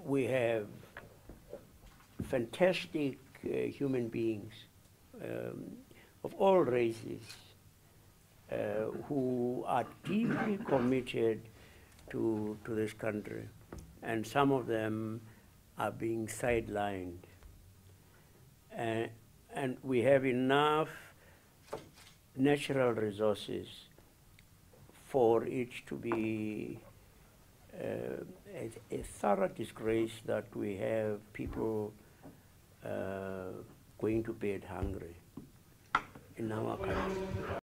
we have fantastic human beings of all races who are deeply committed to this country, and some of them are being sidelined. And we have enough natural resources for it to be a thorough disgrace that we have people going to bed hungry in our country.